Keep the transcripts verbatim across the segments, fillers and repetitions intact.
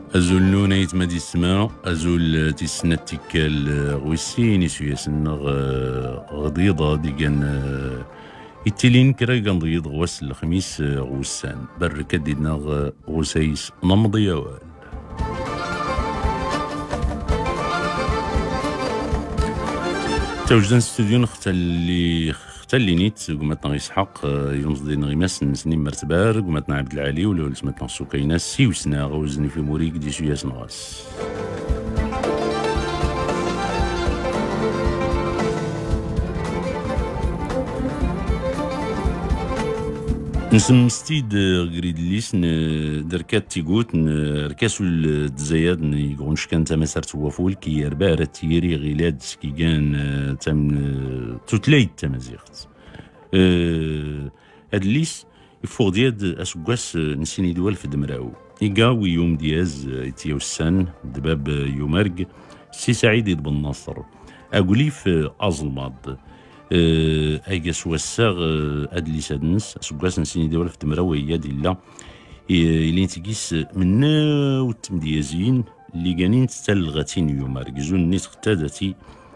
أزول نونيت ما دي السماء أزول تيسنا تيكال غويسين يسويا سنغ غضيضة دي كان التلين كرا كنضيض غواس الخميس غوسان بركة دينا غوسايس نمضي وال توجدان استوديو نختل اللي اللي نيت قمتنا إسحاق يونس دين غيماس نسنين مرتبار قمتنا عبد العالي ولا ولسمتنا السكينة سيوسنا غوزني في موريك دي شوية سنغاس نسم ستيد غريد ليسن دركات تيقوت ركاسو الدزاياد يقونش كان تما سرت وفول كي ربارة تيري غيلاد كي كان تم توتلايت تمازيغت أه هاد الليس يفوق دياد اسكواس نسيني دوال في دمراو إيكا ويوم دياز إتياو السان دباب يومرق سي سعيد بن ناصر أقولي في أزلماد أه أيكا سواساغ أدليس أدنس أسكواس نسيني دوال في دمراو هي ديلا إلي نتقيس منا والتمديازين اللي كانين تتلغتين يومرق زون نيت اختادتي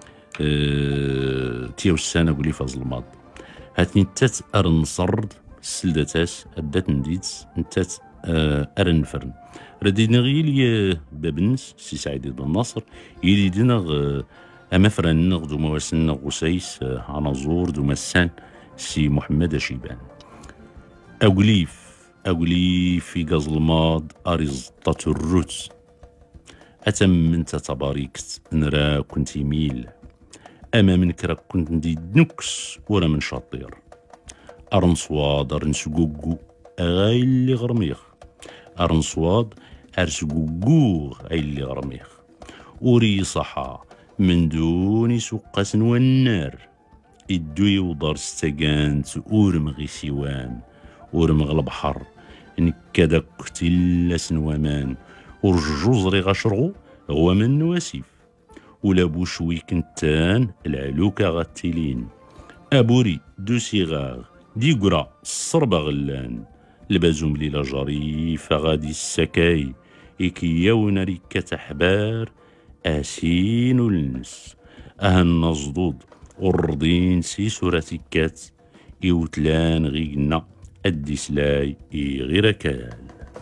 أه تياو السان أقولي في أزلماد هاتني تات أرن صرد السلداتاس أبات نديت نتات أرن فرن ردينا غيلي بابنس سي سعيد بن ناصر يلي دينا أما فرن نغدو مواسن غسيس عنازور دو مسان سي محمد شيبان أوليف أوليف في قزلماض أرزطة الروت أتم من تتباريكت نرا كنت ميل أما من كرا كنت ندي نكس ولا من شاطير أرنصواد أرنسقوقو أغاي اللي غرميخ أرنصواد أرسقوقو غاي اللي غرميخ وري صحا من دون سقاس والنار إدو يوضر ستاقانت أورمغي سيوان أورمغ البحر نكدا كتلا سنوامان ورجوزري غشرغو هو من نواسيف ولا بوشوي كنتان العلوكة غتيلين أبوري دو سيغاغ دي قرا الصربة غلان لبازوم ليلا جريفة غادي السكاي إكياونا ريكة حبار آسين النس أهن نصدود ورضين سي سوراتيكات إوتلان غيقنا أدي سلاي إي غير كال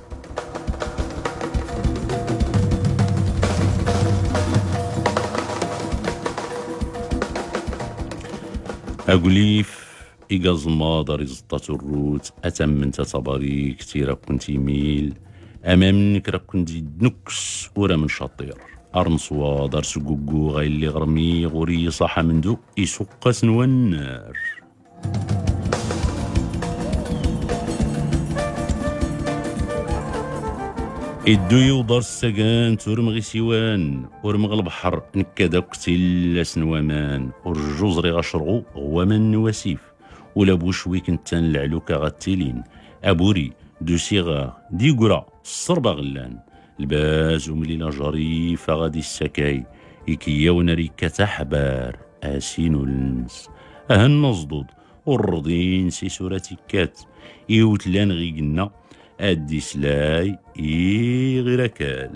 أقوليف إيقازما داري زطة الروت أتم من تتباري كتيرا كنتي ميل أمامنك راه كنتي نكس ورا من شطير أرنصوا دار سقوقو غاي اللي غرمي غوري صاحة من دو يسقس والنار إدو يوضر السكان تورمغي سيوان ورمغ البحر نكدا كتيلا سنوامان ورجوزري غشرغو هو من نواسيف ولا بوشوي كنتان العلوكة غتيلين أبوري دو صيغة دي قرا الصربة غلان الباز ومليلا جريفة غادي السكاي إكياونا ريكة حبار آسين النس أهن نصدود والرضين سي سوراتيكات إيوتلان غيقنا أدي سلاي إي غير كال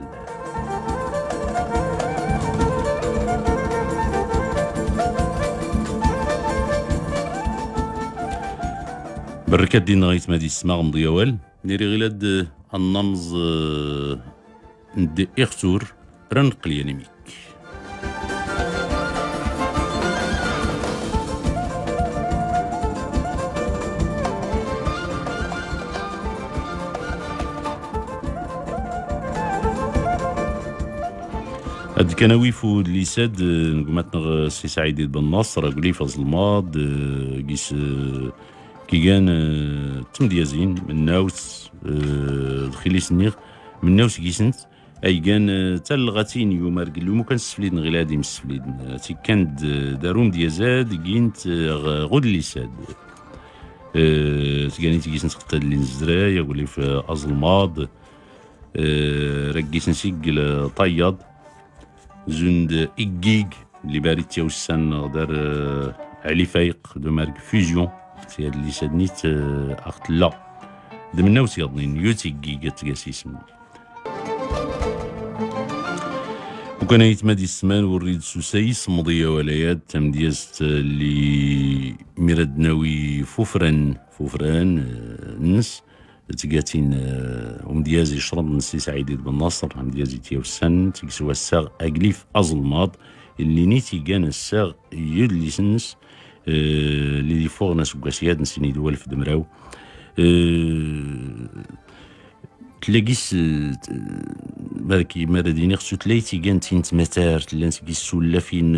بركات دينا غيت مادي السماغ مضيوال نيري غيلاد النمز ندي إختور رنقل يانيميك هاد كان ويفو اللي ساد نقوماتنا سي سعيد بن ناصر قولي فاز الماض قيس كي كان تمديازين من ناوس دخيلي سنيغ من ناوس كيسنت اي كان تلغاتين يوم رجلو مو كان سفليد غلادي مسفليد تي كان داروم ديازاد كينت غود اللي ساد تكاني تيكيسنت خطا اللي نزرا يقولي في ازلماض ركيسن سيق طياد زوند إيكيك اللي باريت تياو السان دار علي فايق دو مارك فيزيون سي هاد اللي سادنيت اخت لا دمنا وسيضنين يوتيكي قات قاسيسم وكان يتمادي السمان وريد سوسيس مضية ولياد تم ديازت اللي ميراد ناوي فوفران فوفران نس تقاتين ومديازي شرب نسي سعيد بن نصر مديازي تيو السن تيسوا الساغ اقليف ازلماض اللي نيتي كان الساغ يد لي سنس اللي فوق ناس وكاسياد نسيني دوال في دمراو تلاقيس بالكي مرديني خصو تلايتي كان تين تماتار تلان تكيس ولا فين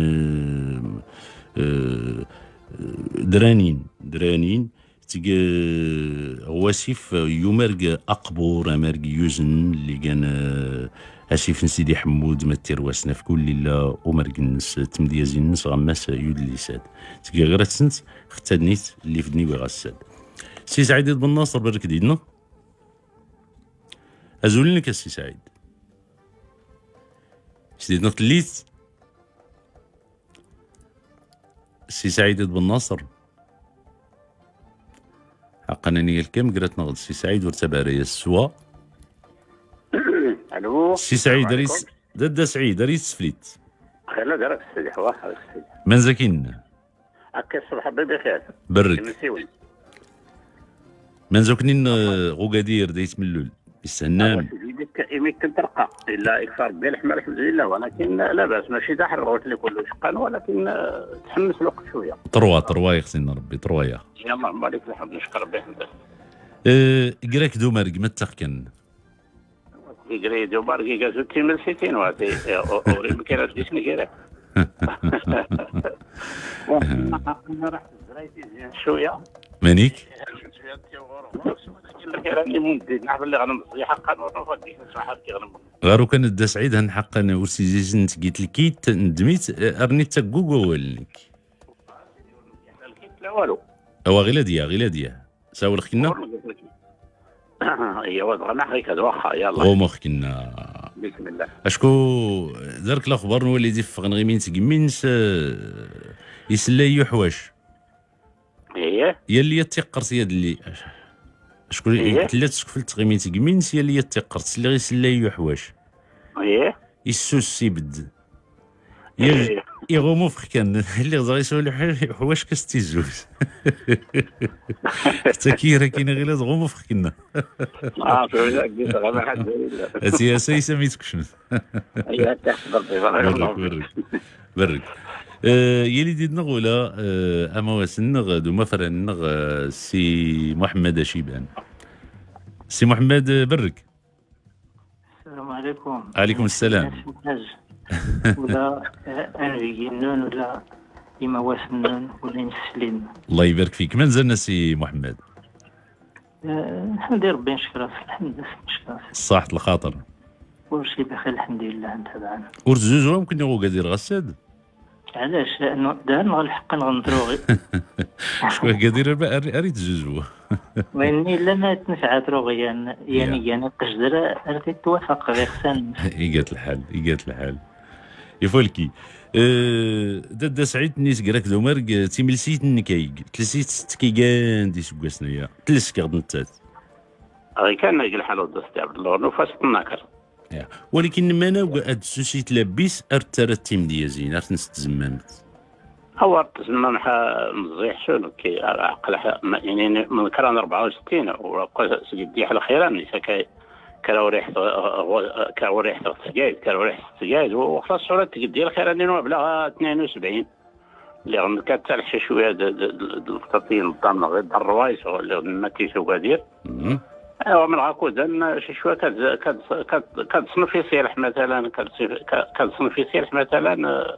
درانين درانين تيجا غواسيف يومرق اقبور امرق يوزن اللي كان اسيف سيدي حمود ما تيرواسنا في كل ليله ومرق الناس تمديازين الناس غماس يود ليساد تيجا غير تسنت ختنيت اللي في دني وغساد سي سعيد بن ناصر برك ديدنا ازول لك السي سعيد سيدنا تليت السي سعيد بن ناصر حقا انني الكم قرات نغض السي سعيد ورتباري السوا الو السي سعيد ريس دادا سعيد ريس فليت خير دارك السيدي حوا السيدي من زكين هكا الصبح بخير برك من زوكنين غوكادير دايت ملول السنام يمكن ترقى الا اكثر ديال الحمى الحمد لله ولكن لا باس ماشي داحر قلت لك كله شقان ولكن تحمس الوقت شويه طروا طروا يخصنا ربي طروا يا اللهم عليك الحمد نشكر ربي الحمد أه قراك دومرق ما تقن يجري دومرق كازو تيمل سيتين واتي اوري ما كاينش ديسني كيرا راح زريتي زين شويه مانيك غارو كان دا سعيد هنحقا ورسي قلت الكيت ندميت ارني تا جوجل لك لا والو هو غير ديا غير ديا ساو لخنا ايوا دغنا هيك واخا يلاه هو مخكنا بسم الله اشكو دارك الاخبار نولي دي فغن غيمين تقمينس يسلاي حواش ايه يلي تيقرت يد اللي شكون تلات سكفل تغيمين تقمين سي اللي تيقرت اللي غيسلاي حواش ايه يسوس سيبد يا يغومو فخ كان اللي غزا يسولي حواش كاستي زوز حتى كيرا كاين غير غومو فخ كنا اه فهمتك ديك غير حد سياسي سميتك شنو ايوا تحت برك برك أه يلي ديد نغولا أه اما واسنغ دوما فرنغ أه سي محمد شيبان سي محمد برك السلام عليكم. عليكم السلام. ولا انفي نون ولا ديما واسنون ولا نسلين. الله يبارك فيك. من زلنا سي محمد؟ أه الحمد لله ربي نشكر الحمد لله نشكر صحة الخاطر كلشي بخير الحمد لله. انت طبعا ورد زوج ممكن نغو قادر غساد علاش لانه دار الحق نغندرو غير شكون قادر اريد زوج واني لا ما تنفعت روغيا يعني انا قجدر اريد توافق غير خصان يقات الحال يقات الحال يفولكي أه دادا سعيد نيس قراك دومرق تيملسيت نكايق تلسيت تكيكان دي سكواسنيا تلسك غد نتات غي كان نجي الحال ودست عبد الله نفاس الناكر ولكن ما انا هاد السوسي تلبيس ارترى التيم ديازين ارت نستزممت هو تزمم مزيح شنو كي عقل يعني من كران أربعة وستين وقال سيدي حل خيران كاي كراو ريح كراو ريح تسجايد كراو ريح تسجايد وخلاص صورت تقدي الخيران وبلا اثنين وسبعين اللي غن كتلح شويه القطاطين الضامنه غير الروايس اللي ما كيسو قادير ايوا من غاكودا شي شويه كتصنف في صالح مثلا كتصنف في صالح مثلا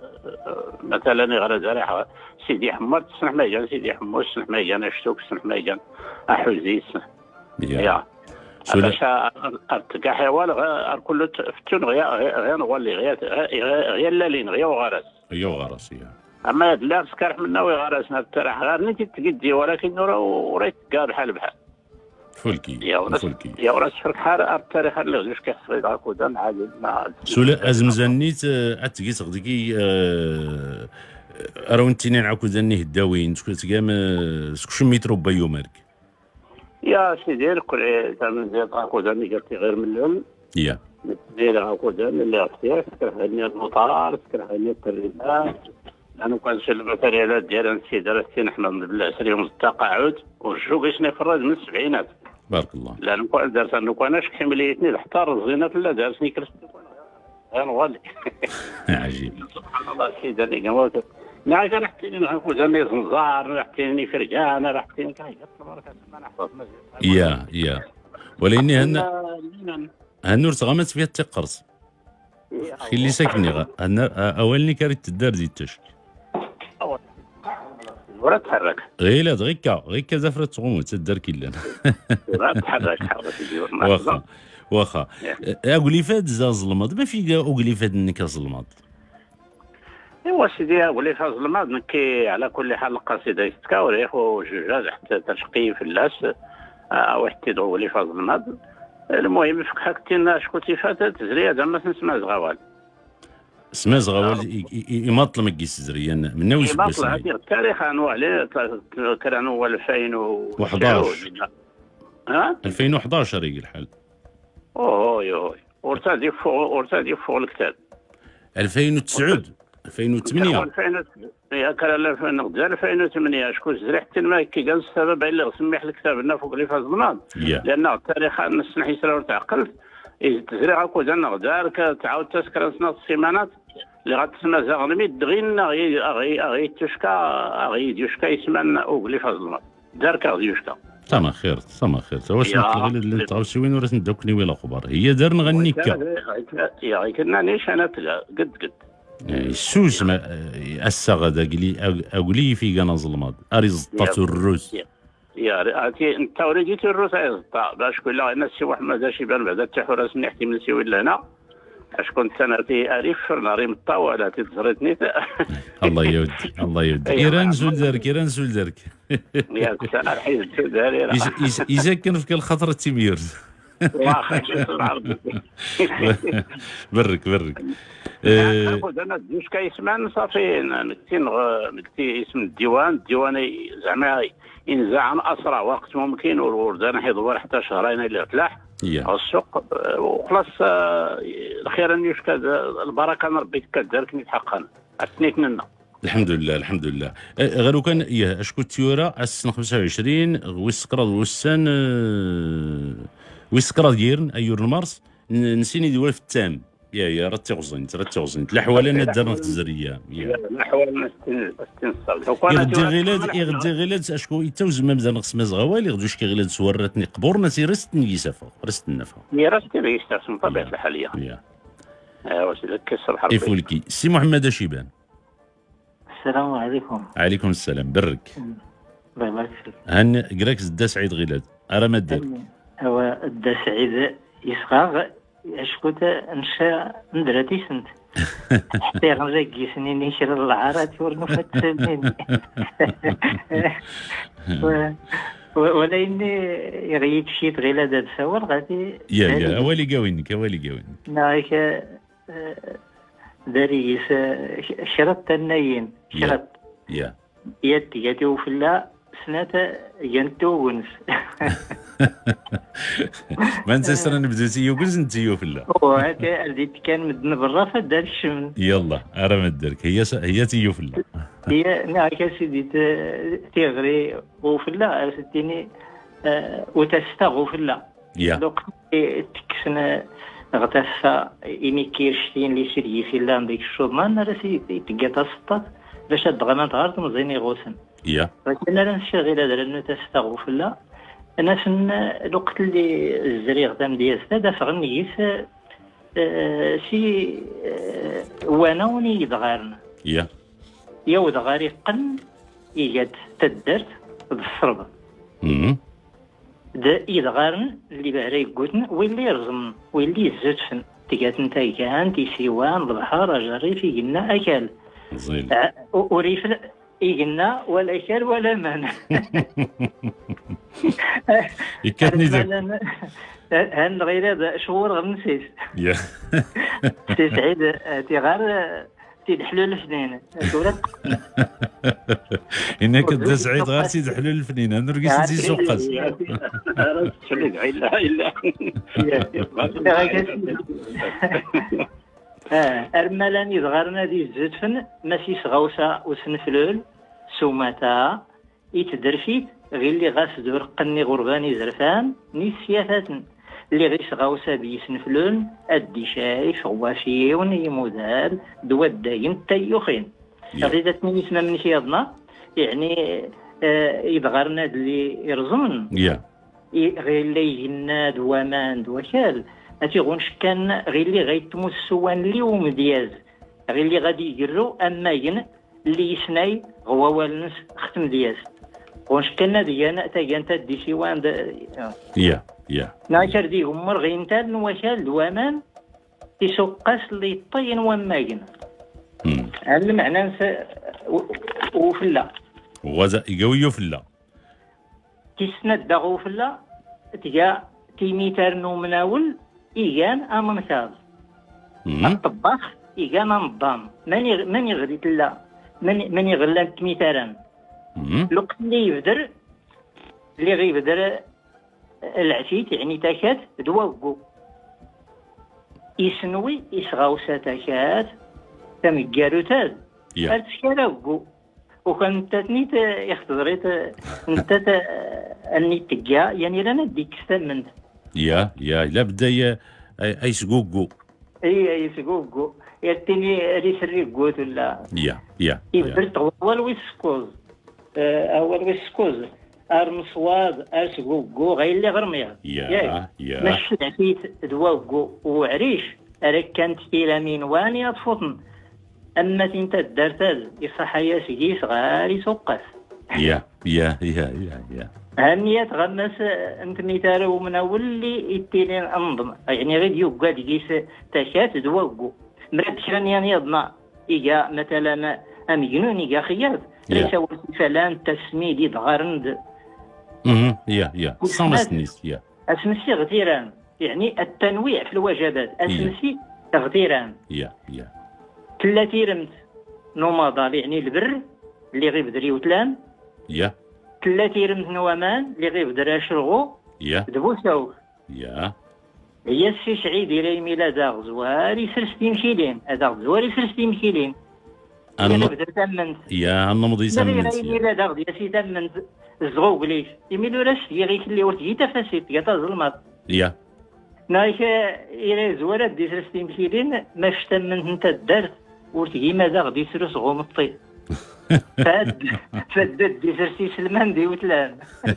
مثلا غير زريحه سيدي حمود تصنح ميجان سيدي حمود تصنح ميجان اشتوك تصنح ميجان احوزي يا باش كاع حيوان غير كله فتون غير غير نولي غير غير لالين غير وغرس غير وغرس اما هاد اللابس كارح منا وغرسنا التراح غير نتي تقدي ولكن راه كاع بحال بحال فولكي يا فولكي يا وراس فرق حار التاريخ اللي جوج كيحصل هكذا عادي ما سولا ازمزانيت اتقي تغدكي راه انت نعاكو زاني هداوين شكون تقام شكون ميترو بايومارك يا سيدي كل زعما زيد هكذا زاني قلت غير مليون يا داير هاكو دابا اللي اختيار كرهني المطار كرهني التربات. انا كنت الماتريالات ديال السي دار السي احمد بالعسري التقاعد والجو باش نفرج من السبعينات. بارك الله. لان كنت دارت انا كناش حمليتني حتى الرزينات لا دارتني كرت انا غالي. عجيب. سبحان الله السي دارني قموت. نعم رحتيني نعرفو دارني زنزار رحتيني فرقان رحتيني كاين تبارك الله ما نحفظ. يا يا ولكن هنا هنور تغامت فيها التقرص. خي اللي ساكني غا اولني كاريت الدار زيدتش. ورا تحرك. غير لا غير كا غير كا زفرة تغوم تدار كيلان. ورا تحرك تحرك. واخا واخا اقولي فاد زا ظلمات ما في اقولي فاد انك ظلمات. ايوا سيدي اقولي فاد ظلمات نكي على كل حال القصيده يتكاوريخ وجوجاج حتى تشقي في اللاس او حتى تقولي فاد ظلمات. المهم فك حكينا شكون تيفات تزريه زعما تنسمع زغوال. سما زغوال يماطل مكيس زريان من ناوي سبا يماطل هذه التاريخ انواع عليه كان هو ألفين وحداش. ها ألفين وحداش ريق الحال. اوه يوي ورتادي فوق ورتادي فوق الكتاب. ألفين وتسعة ألفين وثمانية يا كان ألفين وثمانية شكون زري حتى ما كي قال السبب اللي غسمح الكتاب لنا فوق اللي فاز ظلمات. لان التاريخ نسنح يسرا تعقل تزري هاكو دارنا غدار تعاود تسكر سنة السيمانات اللي غتسمى زغنمي دغين غي غي غي تشكا غي ديوشكا يسمى اوغلي فاز ظلمات دار كا ديوشكا. تما خير تما خير واش نقول اللي نتعاوش وين وراه ندوكني ولا خبر هي دار نغني كا. يا غي كنا نيش انا قد قد. السوس ما اسا غدا قلي اقولي في كان ظلمات اريزطات الروس. يا انت انت وريتي الروس اريزطا باش كل الناس شي واحد ما داش يبان بعد التحرس نحتمل شي ولا هنا اش كنت انا تي الف ناري مطاوله تزرتني. الله يودي الله يودي ايران زول دارك ايران زول دارك. يا سلام حيز داري اذا كان فيك الخطر تيمير. برك برك. ناخذ انا جوج كيسمان صافي نكتي نكتي اسم الديوان الديوان زعما ينزع اسرع وقت ممكن والوردان حيدور حتى شهرين الى ثلاث السوق وخلاص اخيرا يشكى البركه من ربي كداركني حقا عطني لنا. الحمد لله الحمد لله. غير كان ياه اشكو تيورا السنه خمسة وعشرين ويسكرا وسان ويسكرا ديرن ايور المارس نسيني ديوال في التام يا يا رتي غزنت رتي غزنت لا حوالا دارنا في التزريه يا لا حوالا استنصل يغدي غيلاد يغدي غيلاد اشكو يتوز ما مزال نقص مزغوال يغدو شكي غيلاد سورتني قبورنا سي رست نيسافا رست النفا يا رست بيستاسم طبيعه الحال يا ايوا سي لك الصباح الخير يفولكي سي محمد شيبان. السلام عليكم. عليكم السلام برك. الله يبارك فيك. هن قراك زدا سعيد غيلاد ارا ما دير هو دا سعيد يصغى اشكوت نشا ندرتي سنت حتى غنزاكي سنين نشر العارات ورنو فتسمين ولا اني يغيك شي غير هذا السوار غادي يا يا اولي قاوينك اولي قاوينك نايك داري شرط النايين شرط يا يا ياتي وفلا سنة ينتو ونس. ما نسى سنة نبدو تيو كنت نتيو في الله. وهذا اللي كان مدن برا فدار الشمن. يلا أرى مدرك هي س... هي تيو في الله. هي نعم سيدي تغري وفي الله ستيني وتستغو في الله. يا. لو تكسنا غتاسا إني كيرشتين لي سيري في الله عندك الشومان راسي تقاطع سطات باش هاد غمان غارت مزيني غوسن. يا لكن انا نشتغل هذا لانه تستغفر في الله انا سن الوقت اللي الزريغ تام ديال هذا فغنيس سي وانا وني يدغارنا يا يا ودغاري قن يجد تدرت بالصربه امم دا يدغارن اللي بهري قوتن واللي يرزم واللي يزتفن تيجات نتاي كان تيسيوان البحر جري في قلنا اكل زين وريف إيجنا ولا كر ولا من. يكتني ذاك. هن غير هذا شهور غير نسيت. يا. سي سعيد تيغار سيد حلول الفنين دورة انك كدا سعيد غير سيد حلول الفنين انا رقيت نسي سوقاس راه تشلي عيل لا الا اه ارملاني صغارنا دي الزتفن ماشي صغوسه وسنفلول سوماتا يتدرفيت غير اللي غاس دور قني غرباني زرفان نيس سيافاتن اللي غير صغوسه بيسنفلون ادي شايف غواشيون يمودال دوا داين تيوخين غير تني اسمها من شياضنا يعني آه يدغرنا اللي يرزون يا غير اللي يجناد ومان وكال هاتي غونش كان غير اللي غيتمو السوان اللي ومدياز غير اللي غادي يجرو اما ين اللي يسناي هو والنس ختم دياز غونش كان ديانا تايان تدي سيوان يا يا ناشر دي همر غينتال نواشال دوامان يسوقاس اللي طين وماين هذا المعنى نس وفلا وغازا يقويو فلا تسند داغو فلا تجا تيميتر نو مناول إيجان أممثال الطباخ إيجان نظام من من يغري تلا من من يغلى تميتران الوقت اللي يبدر اللي غيبدر العشيت يعني تاكات دواقو يسنوي يسغاوسا تاكات تم جاروتاد أرتشكالاقو وكان تاتنيت يختضريت انت اني تجا يعني رانا ديك استمنت يا يا لا بدا اي سقوقو اي اي سقوقو يتني ريس الريقوت ولا يا يا يبدلت اول ويسكوز اول ويسكوز ارمصواد اسقوقو غير اللي غرميها يا يا مش عفيت دواقو وعريش راك كانت تيلامين واني اطفطن اما انت الدرتاز يصح يا سيدي صغار يسوقس يا يا يا يا يا هنية تغمس انت ميتار ومن اول اللي يتيلين انظم يعني غير يوقع ديس تاشات دواقو مرد شران يعني اضنا ايجا مثلا امجنون ايجا خيات ليس فلان تسميدي ضغرند اها يا يا صمسنيس يا اسمسي غتيران يعني التنويع في الوجبات اسمسي تغتيران يا يا ثلاثي رمت نوماضال يعني البر اللي غيبدر يوتلان يا ثلاثي رمت نوامان اللي غيبدر يشرغو يا دبوساو يا هي السي سعيد الى ميلاد غزواري سلستين كيلين هذا غزواري سلستين كيلين انا بدر تمنت يا انا مضي سمنت يا ميلاد غزي سي تمنت الزغوق ليش يميلو راس يغيك اللي ورتي تفاسيت يا ظلمات يا نايك الى زواره دي سلستين كيلين ما شتمنت انت الدرت ورتي ماذا غدي يسرس غومطي فاد فدد دي سرسي سلمان دي وتلان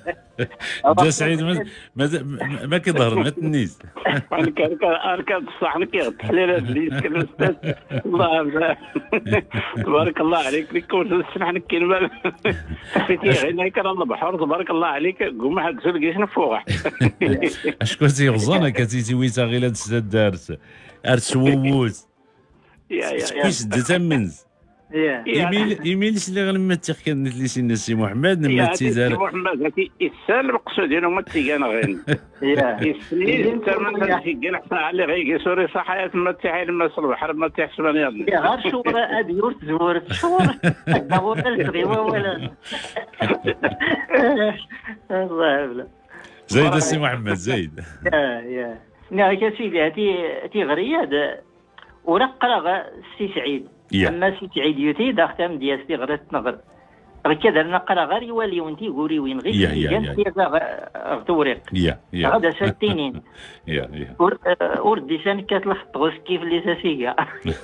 دا سعيد ما ما كيظهر ما تنيس انا كان اركب الصحن كيغتحلل هذا اللي يسكن الاستاذ الله تبارك الله عليك لك الصحن كلمه فتي هنا كان الله بحر تبارك الله عليك قوم حد سلقيش نفوح اشكون تي غزانه كتيتي ويتا غير هاد السد دارس ارس ووز يا يا كيش دتمنز ايميل ايميل اللي غنما تيخكن لي سي سي محمد نما تيزار سي محمد هاتي السال المقصود ديالو ما تيغانا غير يا السنين انت من تيغان حتى اللي غيقي سوري صحايا تما تيحيل ما البحر ما تيحسبني يا غير شورا اديور تزور شورا دور الصغيوه ولا الله بلا زيد السي محمد زيد يا يا يا سيدي هاتي هاتي غرياد ورقرا السي سعيد اما سي سعيد يوتي داختم ديالتي غير تنغر غير كذا نقرا غير يوالي وانتي قولي وين غير يا توريق يا يا هذا سالتينين يا يا وردي سان كتلخط غوس كيف اللي ساسيكا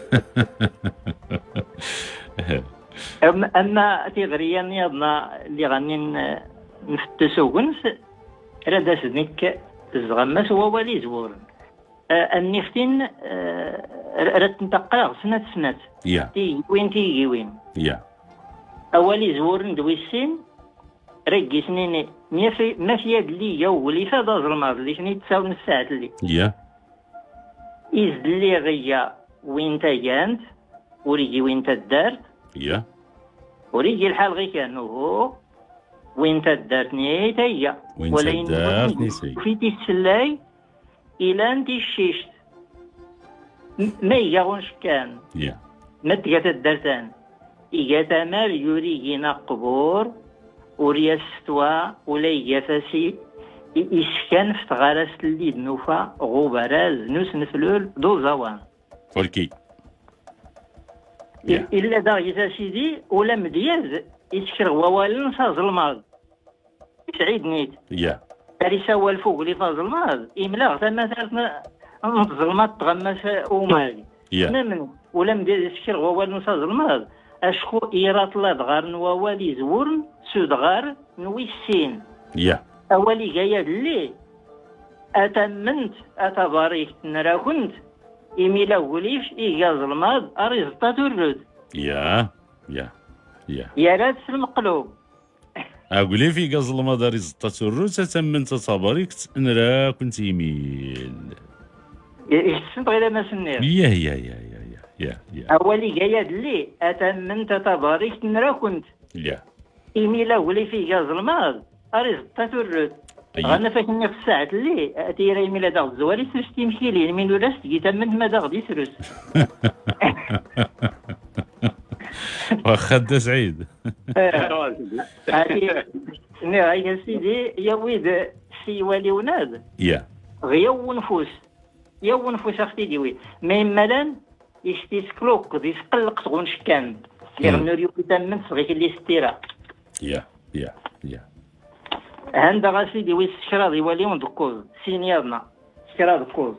اما تي غريا نيضنا اللي غني نفتسو كنس راه داسنيك الزغماس هو والي زور النفتين راه تنتقى سنة سنة يا تي وين تيجي وين يا اولي زور ندوي السن رجي سنين ما في ما في يد لي ولي فادا ظلمات اللي شني تساوي الساعه اللي يا إز اللي غيا وين تاجانت وريجي وين تدارت يا وريجي الحال غي كان هو وين تدارتني تايا وين تدارتني سي في تيسلاي الى انت الشيشت ما يجاونش كان يا مت جات الدرتان إيجا مال يوري جينا قبور وريا استوا ولا إيجا فاسي إسكان في تغارس اللي نوفا غوبراز نوس نفلول دو زوان ولكي إلا دا سيدي ولا مدياز يسكر ووالن فاز الماض سعيد نيت يا تاري سوا الفوق اللي فاز الماض إملاغ ثم ثلاث ظلمات تغمس ومالي يا ولا مدياز يسكر ووالن فاز الماض أشكو إيرات لا دغار نوالي زورن سود غار نوي السين يا أولي جاية اللي أتمنت أتباريك نرا كنت إيميلا وليش إيجاز الماض أريزتا تورد يا يا يا يا رات المقلوب أقولي في قاز المدار زتا تورد تتمنت أتباريك نرا كنت يميل يحسن غير ما سنير يا يا يا يا يا يا أولي جاية اللي أتمنت أتباريك نرا كنت يا إيميلا ولي في جاز الماض أريزتا تورد غانا فاكني في الساعة اللي أتي راي ميلا داغ الزوالي سرس تيمشي لي من ولا ستي تمنت ما داغ دي سرس واخا دا سعيد هاتي يا سيدي يا ويد سي والي وناد يا غيا ونفوس يا ونفوس اختي ديوي مي مالان يستيسكلوك دي سقلق تغون شكان يغنو ريو تمنت صغيك اللي ستيرا يا يا يا هندا غاسيدي ويس شرا يوليون دكوز سينيارنا شرا دكوز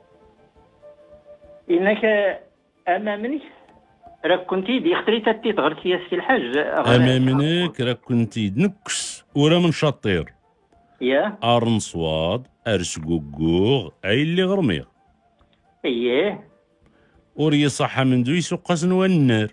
إنك أمامنك راك كنتي دي اختريت تي تغير سياسة الحاج أمامنك راك كنتي دنكس ورا من شطير يا أرن صواد أرس قوقوغ أي اللي غرميغ ايه وري صحة من دو يسوق سنوان النار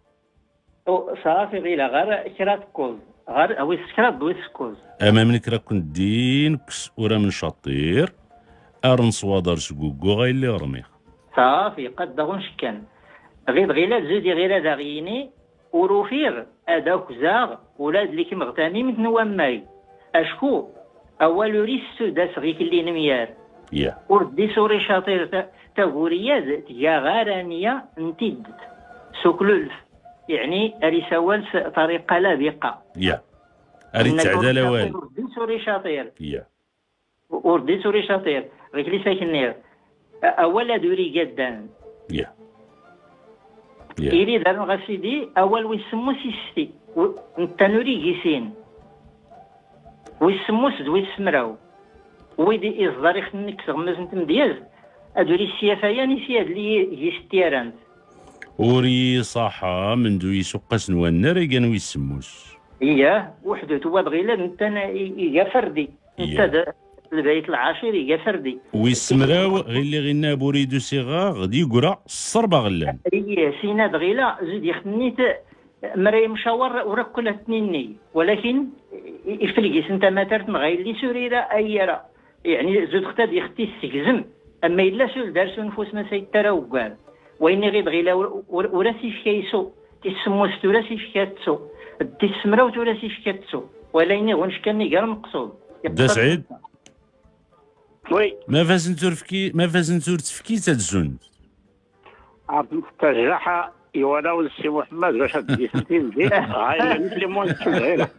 صافي غير غير شرا دكوز غير أو سكرات دويس كوز أمامك راك كنت دينكس ورا من شطير أرن صواد أرس قوقوغ أي اللي غرميغ صافي قد دغون شكان غير غير زودي غير داغيني وروفير أداك زاغ ولاد اللي كي مغتامي من نوام ماي أشكو أول ريس داس غيك اللي نميار يا وردي سوري شاطير تاغورياز تجا غارانية نتيد سوكلولف يعني أريسوال طريقة لابقة يا أريد تعدل والي وردي سوري شاطير يا وردي سوري شاطير غيك اللي ساكنير أولا دوري قدان يا yeah. إلي دار غاسيدي أول ويسمو سيستي نتانوري جيسين ويسمو سد ويسمراو ويدي إصدار يخنك تغمز نتم دياز أدوري السيافة يعني سياد لي جيستيرانت وري صحا من دو يسقس نوانر يقانو يسموس إياه وحدو تواد غيلا نتانا إيا فردي نتا البيت العاشر إيا فردي ويسمراو غير اللي غينا بوريدو صغار غدي يقرا الصربة غلان إيه سيناد غيلا زيد يخنيت مري مشاور وراك كلها تنيني ولكن يفلقيس انت ما ترت غير لي سوريرا أيرا يعني زود ختاد يختي السكزم أما إلا سول دارسو نفوس ما سيتراو قال وإني غير غيلا وراسي فكايسو تسمو ستوراسي فكاتسو تسمراو توراسي فكاتسو ولكن غنش كان يقرا مقصود دا سعيد وي ما فاز نتور فكي ما فاز نتور تفكي تدزون عرفت التجرحة يولاو السي محمد باش هاد سنتين ديال هاي نسلمون التجرحة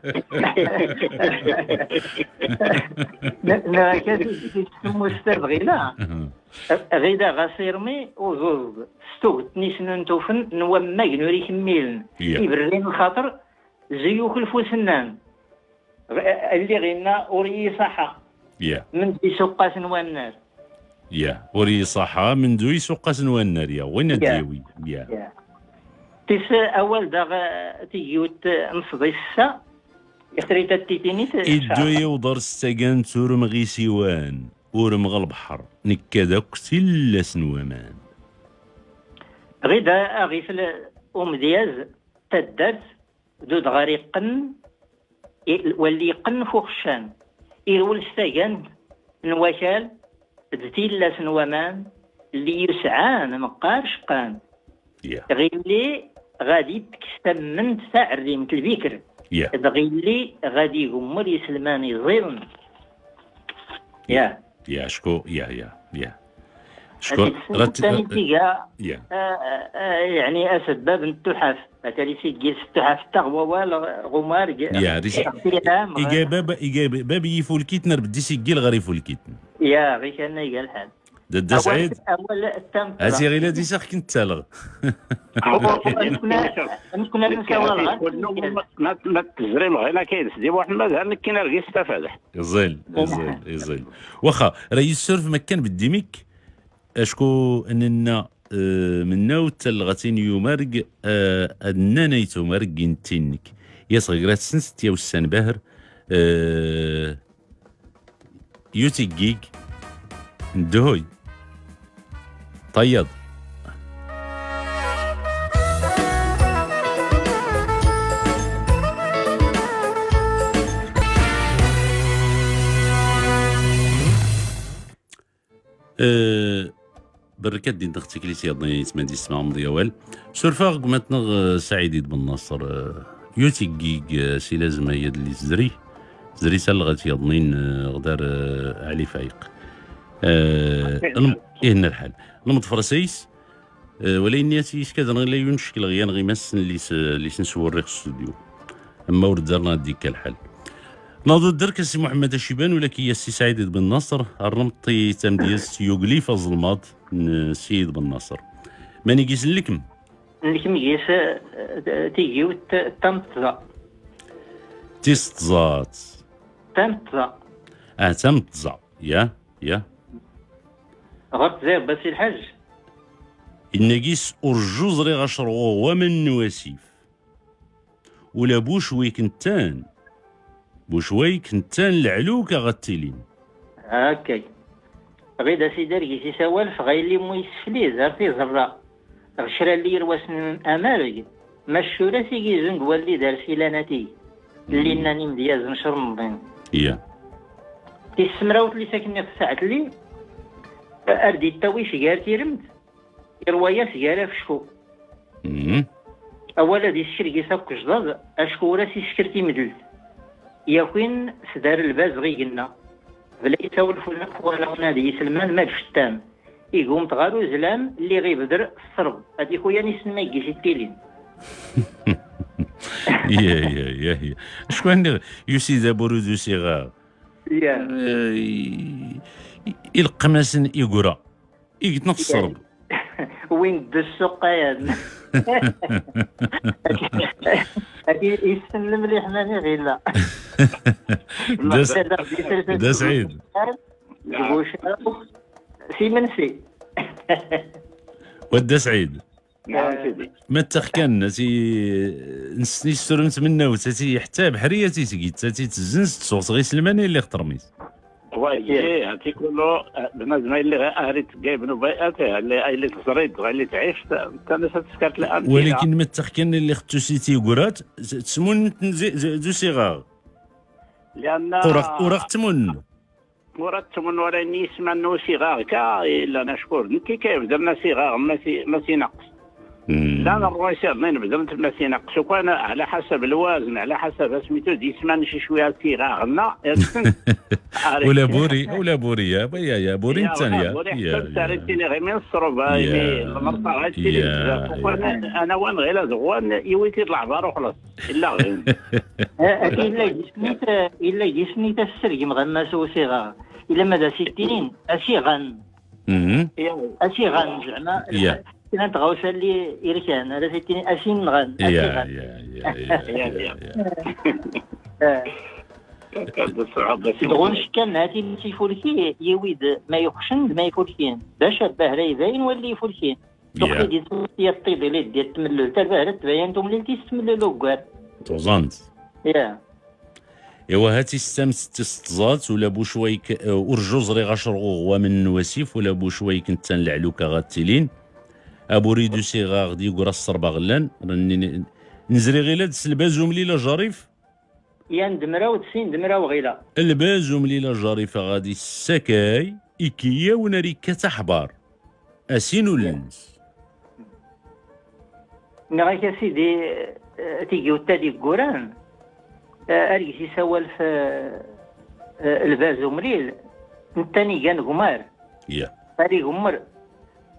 لا كاتب تسمو استاذ غيلا غيدا غاسيرمي وزوز ستو تنيسن نتوفن نوام ماك نوري كميلن يبرين الخاطر زيوك الفوسنان اللي غينا اوري صحة يا من يسوق سنوان يا وري صحة من دو يسوق سنوان يا وين ديوي يا تيس اول داغ تيوت نصدي السا يخريت التيتينيت إدو يوضر السجان تورم غيسيوان ورمغ البحر نكادك سلا سنوامان غيدا غيف الأم دياز تدرت دود غريقن واللي يقن فوق الشام يرول السجان نواشال دتيلا سنوامان اللي يسعان مقارش قان yeah. غير اللي غادي تكستمنت تعري مثل البكر yeah. غير اللي غادي يقمر يسلمان يزيرن يا يا شكو يا يا يا شكون راه تيجا يا يعني اسباب التحف مثلا سيجي التحف التغوى ولا غمار يا ريش اجابه اجابه باب يفولكيت نر بدي سيجي غير يفولكيت يا غير كان يقال الحال دا سعيد اول التام هاتي غير دي ساخ كنت تالغ كنا نساو ما ما تجري غير كاين سدي واحد المذهب كاين راه استفاد يزيل يزيل يزيل واخا راه يسرف مكان بالديميك اشكو اننا من ناو تلغتين يومرق اننا يتومرق انتينك يا صغيرات سنست يا وسان باهر يوتي جيج دهوي طيب أه بركات دي نختك لي سيادني يسمى دي اسمها مضيوال سورفاغ ماتنغ سعيد بن ناصر يوتي جيج سي لازم هي اللي زري زري سلغت يضنين غدار علي فايق أه إيه الحال المضفر سيس أه ولا نياتي كذا لا ينشكل غيان غي مسن اللي اللي سنسور ريخ الاستوديو اما ورد دارنا ديك الحال ناضو درك السي محمد الشيبان ولكن يا السي سعيد بن ناصر الرمطي تام ديال يوغليف الظلمات سيد بن ناصر ماني كيس لكم لكم يس تيجيو تمتزا تيستزات تمتزا اه تمتزا يا يا غرت زير بس الحج النقيس أرجوز ري غشرغو ومن نواسيف ولا بوشوي كنتان بوشوي كنتان العلوكة غتيلين هاكاي غيدا سي داركي سي سوالف غايلي مو يسفلي زارتي زرا غشرا اللي يرواس من امالك مشهورة سيكي زنق واللي دار سيلاناتي اللي ناني مدياز نشر مضين يا تيسمراوت اللي ساكنة في ساعة اللي اردي التاويش قالتي رمت يروايا سيارة في شكو اولا دي الشرقي ساك جداد اشكو راسي سكرتي مدلت يا كوين سدار الباز غي قلنا بلا يسولفوا لنا ولا نادي سلمان ما الشتام يقوم تغارو زلام اللي غيبدر الصرب هادي خويا نسمى يجي التيلين يا يا يا يا شكون يسي دابورو دو صغار يا القماسن يقرا يقتنق الصرب وين دو السقايان أكيد يسلم لي حناني غير لا دا سعيد سي منسي ودا سعيد ما تخكن سي نسني سرمت منه وتاتي حتى بحريتي تيجي تاتي تزنس تصوص غير سلماني اللي اخترميت وي هاتي كله بنادم اللي اريت جايب نبيئته اللي اللي تصريد اللي تعيش انت ناس تسكرت الان ولكن ما تخكن اللي ختو سيتي قرات تسمون دو صغار لان وراك وراك تمون وراك تمون ولا نسمع انه صغار كا الا نشكر كي كيف درنا صغار ما سي ما سي نقص لا انا الرئيس من بدرت ما سي نقص وكان على حسب الوزن على حسب سميتو ديسمان شي شويه صغارنا ولا بوري ولا بوري يا يا يا بوري الثانيه يا سارتيني غير من الصرب هاي المرطه هاي انا وين غير زغوان يويتي العبار وخلاص الا غير الا جسميت الا جسميت السرق مغمس وصغار الا ماذا ستين اسيغان اسيغان زعما كانت غوسه اللي يركان على ستين اسين نغان يا يا يا يا دغون شكان هاتي اللي تيفولكي يويد ما يخشن ما يفولكين باش البهره يبين واللي يفولكين تقلي ديال الطيب اللي ديال التملل حتى البهره تبين انتم اللي تيستمللوا كاع توزانت يا ايوا هاتي ستام ست ستزات ولا بوشويك ورجوز ري غشرغو هو من وسيف ولا بوشويك انت العلوكه غاتيلين ابو ريدو صغار دي قرا الصربه غلان راني نزري غير هاد الباز ومليله جريف يا ندمرا وتسين دمرا وغيلا الباز ومليله جريفه غادي السكاي إيكيا وناري كتحبار أسين ولنس نغاك يا سيدي تيجي وتادي كوران أريسي سوال في الباز ومريل نتاني كان غمار يا أري غمر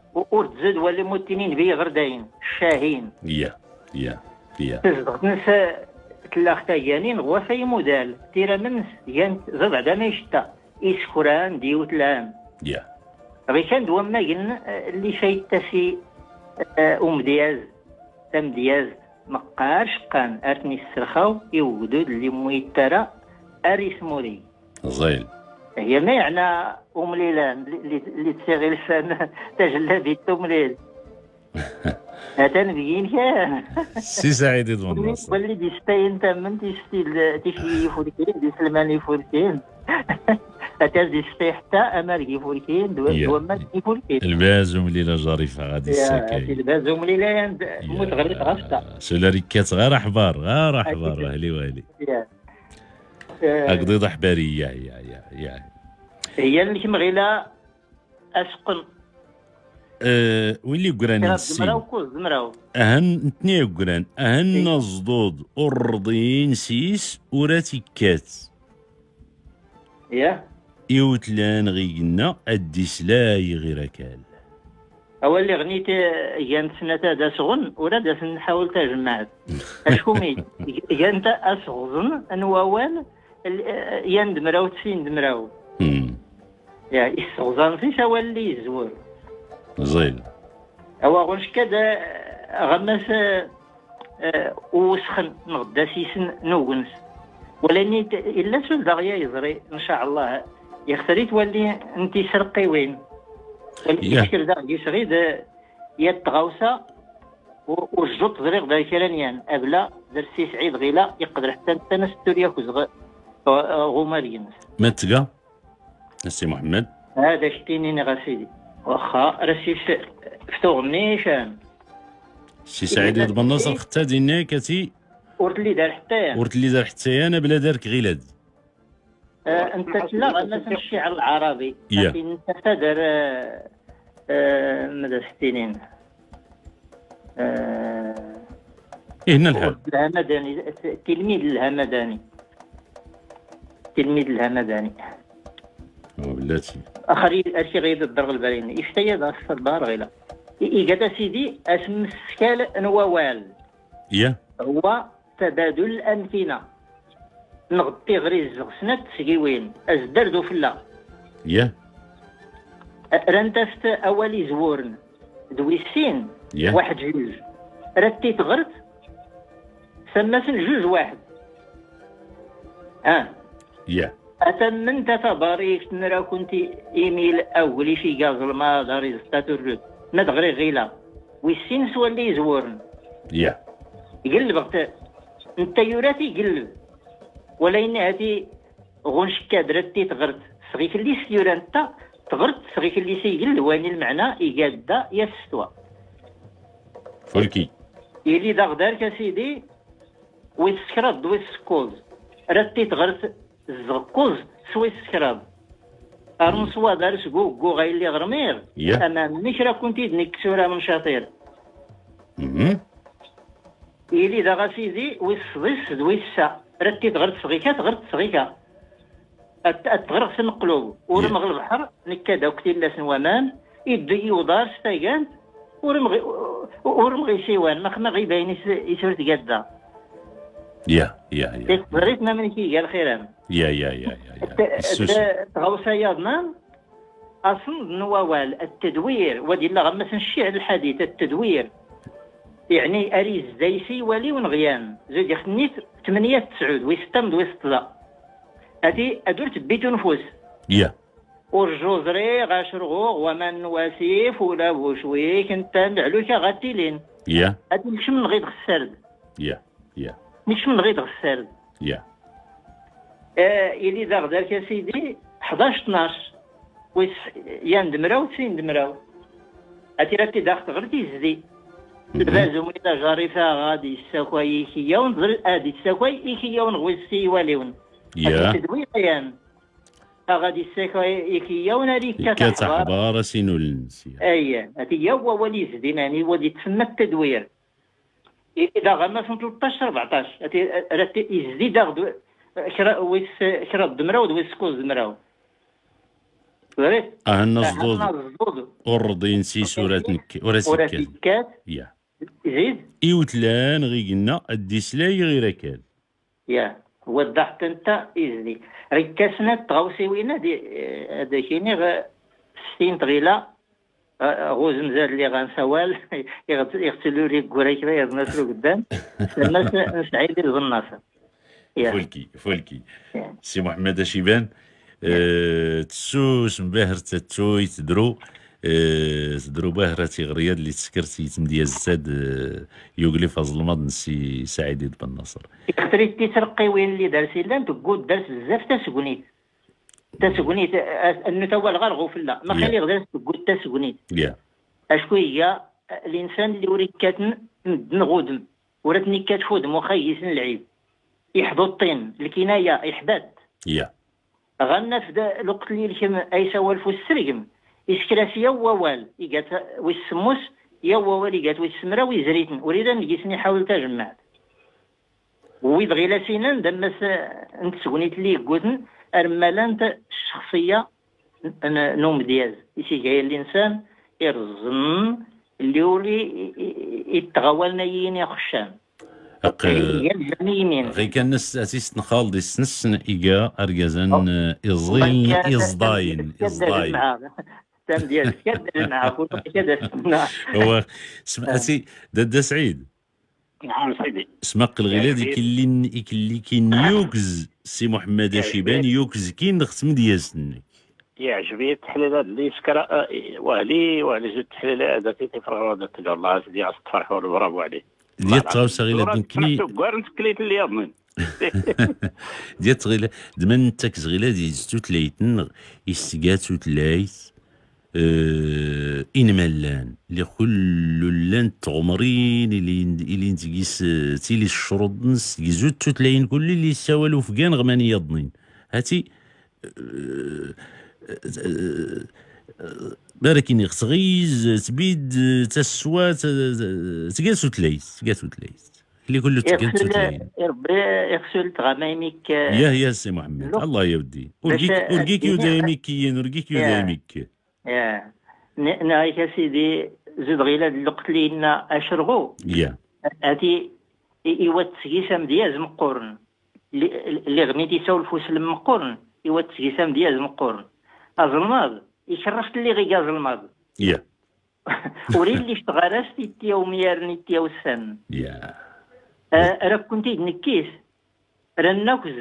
ورتزاد ولا موتينين بي غير داين الشاهين يا يا يا تزدق نسى تلاختا جانين غوا في مودال تيرا منس جان زاد عدما يشتا إسكران ديوت لام يا غي كان دوا ما قلنا اللي فايتا في أم دياز تم دياز مقارش قان أرتني السرخاو يوجدود اللي مويتارا أريس موري زين هي ما يعني أم ليلان اللي اللي تسيغي لسان تجلى بيت أم ليل هذا نبيين كان سي سعيد بن ناصر واللي ديستين تمن تيستي تيشي يفوركين دي سلمان يفوركين هذا ديستي حتى أمال يفوركين دوا ما يفوركين الباز ومليلة جارفة غادي السكاي الباز ومليلة متغرق غفتا سولاريكات غير أحبار غير أحبار وهلي وهلي أقضي ضحبارية يا يا يا هي اللي كمغيلة أسقن أه ويلي قران السين أهن نتني قران أهن نصدود أرضين سيس وراتي كات يا يوتلان غينا الدسلاي غير كال أول اللي غنيت جانت سنة دا سغن ولا دا نحاول تجمعت أشكومي جانت أسغزن أنواوان يان دمراو تسين دمراو يا إسغزان فيش أول اللي يزور زين أوا غنش كذا غمس وسخن نغدا سيسن نوغنس ولاني إلا سول دغيا يزري إن شاء الله يختاري تولي أنت سرقي وين الشكل دا يسغيد يتغوسا والجوط زريق دا كيرانيان أبلا درسي سعيد غيلا يقدر حتى انت نستوريا كوزغ غومارينس متقا السي محمد هذا شتيني غاسيدي واخا راسي فتوغني شان سي سعيد بن ناصر ختا دينا كتي ورت لي دار حتى ورت لي دار حتى انا بلا دارك غيلاد آه انت تلا مثلا الشعر العربي لكن انت تدر آه آه ماذا ستينين آه إيه هنا الحال الهمداني تلميذ الهمداني تلميذ الهمداني بلاتي اخري اشي غير الدرغ البارين اشتيا ذا الصدار غيلا إيجادا سيدي اسم السكال نووال يا هو تبادل الأمكنة نغطي غري الزغسنات سكيوين ازدردو فلا يا رانتفت أولي زورن دوي السين yeah. واحد جوج رتيت غرت سماسن جوج واحد اه يا yeah. أتمنت تباريك نرا كنت إيميل أولي في غاز الماء داري زستاتو الرد ندغري غيلا ويسين سوى اللي يزورن يا يقلب غت انت يوراتي يقلب ولين هادي غونش كادرتي تغرت صغيك اللي سيورا انت تغرت صغيك اللي سيقل واني المعنى يقادا يستوى فولكي يلي داغدار كسيدي ويسكراد ويسكوز رتي تغرت الزقوز سوي سكراد ارنسوا دارس كو كو غايلي غرمير yeah. امام مشرا كنتي دنيك سوره من شاطير اها يلي دا غاسيدي ويصديس دويسا رتي تغرت صغيكا تغرت صغيكا تغرق في القلوب ورمغ البحر نكا داوكتي لاس ومان يدي يودار ستايقان ورمغي ورمغي سيوان ما خما غيباين يسور تقادا يا يا يا دريتنا من كي قال خيران يا يا يا يا تغوصا ياضنا اصلا نووال التدوير ودي لا غمس الشعر الحديث التدوير يعني اريز زيسي ولي ونغيان زوج خنيت ثمانية تسعود ويستمد ويستلا هادي ادور تبيتو نفوس يا والجوزري غاشرغو ومن واسيف ولا بوشوي كنت نعلوكا غاتيلين يا هادي مش من غير السرد يا يا مش من غير السرد يا آه يلي ذا غدار يا سيدي حداش اثناش ويس يان دمراو تسين دمراو هاتي راتي داخل غير تيزدي البازو ميتا جاريفا غادي الساكواي كيا ونظل ادي الساكواي كيا ونغويسي واليون يا تدوي قيان غادي الساكواي كيا ونادي كتحبار سينو النسيا اييه هاتي هو ولي زديناني ولي تسمى التدوير اذا غما ثلاثطاش أربعطاش هاتي راتي يزدي داغدو كرا ويس كرا دمراو ويس كوز دمراو وريت اه النصدود الزدود والرضين سيس وراتنك ورا وراسكات سكات يا زيد ايوتلان غي قلنا الديسلاي غير ركال يا هو الضغط انت يزدي ركاسنا تغوسي وين دي هذا كيني غ ستين طغيله غوز مزال اللي غنسوال يغسلوا لي كوريك يغنسلوا قدام الناس سعيد الغناصه فولكي فولكي سي محمد شيبان أه تسوس مباهر تتوي تدرو أه تدرو باهرة تيغرياد اللي تسكرتي تمديا الزاد أه يوغلي فازل الماض نسي سعيد بن نصر اختريتي ترقي وين اللي دارسي لان تقول دارس بزاف تسكنيت تسكنيت انه تا هو الغرغو في لا ما خلي غير تقول تسكنيت يا اشكو هي الانسان اللي وريك كاتن نغودم وراتني كاتفودم وخيس العيب يحضو الطين الكنايه يحبات يا غنى في الوقت اللي الكم اي سوال في السرقم يسكراس يا ووال يقات ويسموس يا ووال يقات ويسمرا ويزريتن وريدا نجيسني حاول تجمع ويبغي لا سينان دمس انت سكونيت لي قوتن ارمالانت الشخصيه نوم دياز يسي جاي الانسان يرزن اللي يولي يتغولنا يين خشام أق غي كان نس اسيس نخال دي سنس إيجا أرجزان إزغين إزداين إزداين تم ديال كدر معاك وكذا هو اسم أسي دادا سعيد نعم سيدي اسمق الغلاد يكلين يكلي كين يوكز سي محمد شيبان يوكز كين نختم ديالسنك يعجبني التحليلات اللي سكر واهلي واهلي زوج التحليلات هذا تيفرغوا هذا تلقى الله سيدي غاس تفرحوا برافو عليه ديال تغاوسا غير بنكني كوار نتكليت اللي يضمن ديال تغيلا دمن تاك زغيلا ديال زتو تلايتن يستقاتو تلايت أه إن ملان اللي كل لان تغمرين اللي اللي نتقيس تيلي الشروط نس زوج تلاين كل اللي سوالو فكان غماني يضنين هاتي أه أه أه باركيني غتغيز تبيد تسوا تقاسو تلايت تقاسو تلايت اللي كله تقاسو تلايت ربي يغسل غمايمك يا يا سي محمد الله يودي ورقيك ورقيك يودايمك كيين ورقيك يودايمك يا نايك يا سيدي زيد غيلا الوقت اللي لنا اشرغو يا هاتي ايوا تسقيسام ديال مقورن اللي غنيتي سولفو سلم مقورن ايوا تسقيسام ديال مقورن ازلماض يشرفت اللي غي غاز الماضي يا وري اللي اشتغلت تي وميار نيتي والسن يا راه كنتي نكيس راه النوكز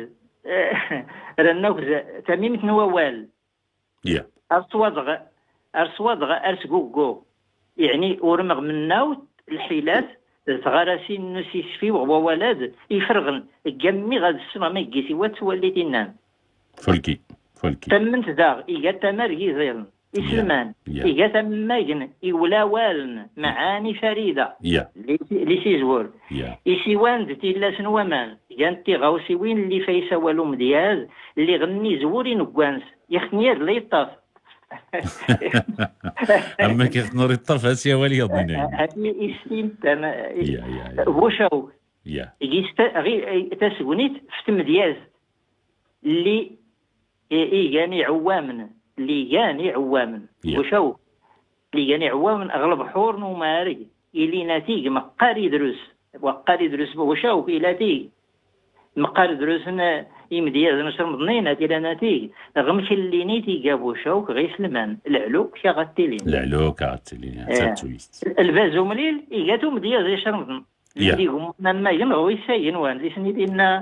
راه النوكز تميمة نوال يا ارصوادغ ارصوادغ ارسقوكو يعني ورمغ من ناوت الحيلات تغارسين نسيس في وهو ولاد يفرغن جمي غاد السما ما يجيسي وتوليتي نان فولكي فولكي تمنت داغ إيجا تمر يزيلن يسلمان إيجا تماجن يولا والن معاني فريدة اللي سيزور يسيوان تيلا سنوامان جانتي غاوسي وين اللي فايسا والو مدياز اللي غني زوري نكوانس يخنير لي يطاف اما كيخنور يطاف هاسيا والي يضنين هاتي استيمت انا وشاو يجي غير تسونيت في مدياز اللي إيه جاني عوامن اللي جاني عوامن yeah. وشو اللي جاني عوامن أغلب حورن ومارج اللي نتيجة مقاري دروس وقاري دروس وشو إلى تيج مقاري دروسنا يمدي هذا نشر مضنين إلى نتيجة غمش اللي نيتي جابوا شوك غير سلمان العلوك شغتلين العلوك شغتلين البازو مليل إيجاتو مدي هذا يشر مضن اللي هم ما ينغوي يساين وان اللي سنيت إن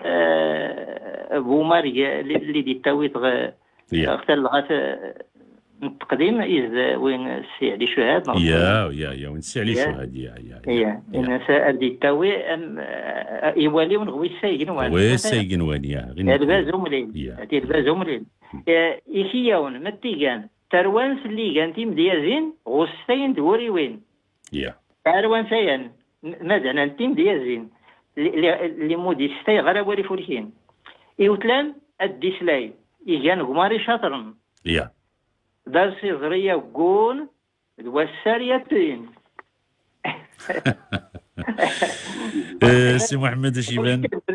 بو ماري اللي دي تاويت غ اختار لغات التقديم إذ وين السي علي شهاد يا يا يا وين السي علي شهاد يا يا يا إن سأدي التاوي أم يوالي ونغوي السايقن وان وي السايقن وان يا الباز مليل هاتي الباز مليل إيشياون متيجان تروانس اللي كانتي مديازين غوستين دوري وين يا تروان سيان ماذا أنتي مديازين اللي مودي ستاي غير وري فوركين يوتلان الديسلاي يجان غماري شاطرن يا دارسي زرية وقون والساريتين سي محمد شيبان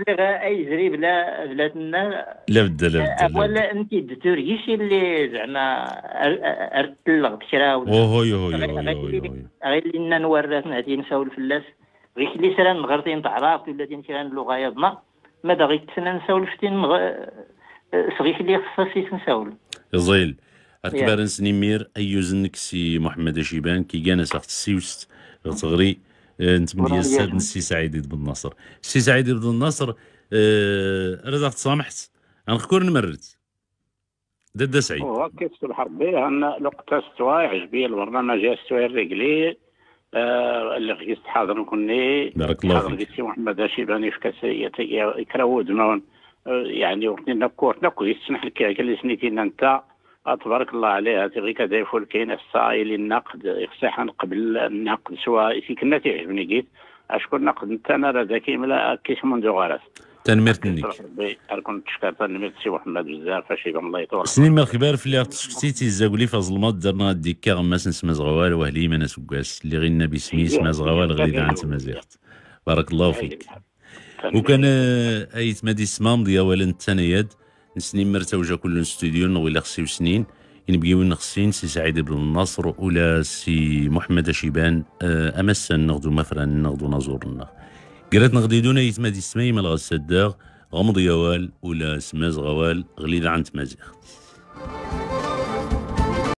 اي جري بلا بلا تنا لا بدا لا بدا لا ولا انت الدكتور يشي اللي زعما ارتلغ كرا ولا اوه هو هو غير اللي لنا نورات نعطي نساو الفلاس غير اللي سرا نغرتين تعرف ولا دين كان اللغه يضنا ما دا غير تسنى نساو الفتين صغير اللي خصصي نساول يزيل اكبر سنيمير ايوزنك سي محمد شيبان كي كان ساخت السيوست تغري انت من الساد السي سعيد بن النصر السي سعيد بن النصر أه رزقت سامحت غنذكر نمرت دادا سعيد هو كيتصلح ربي انا لقطه استواي عجبي البرنامج استواي الرجلي آه اللي غيست حاضر كوني بارك الله فيك السي محمد شيباني في كاسيه يكراود مون يعني وقت نكور نكور يسمح لك قال لي سنيتين انت تبارك الله عليها تغي كذا يفول كاين الصايل النقد يصح قبل النقد سواء في كنا تعجبني قيت اشكون نقد انت انا راه ذكي ملا كيش منذ غرس تنمرتني كنت تشكر تنمرت سي محمد بزاف فاشي الله يطول سنين ما الخبار في اللي تسكتيتي الزاولي في الظلمات درنا ديكا غماس نسمى زغوال وهلي ما نسكاس اللي غير النبي سمي سما زغوال غير عن تمازيغت بارك الله فيك وكان ايت مادي سمام ديال ولن الثانيات نسنين مرتوجه كل استوديو ولا خصي سنين نبقيو نخصين سي سعيد بن النصر ولا سي محمد شيبان امس نغدو مفرا نغدو نزورنا قرات نغديدونا يتمادي السماي مال غسداغ غمض يوال ولا سماز غوال غليل عن تمازيغ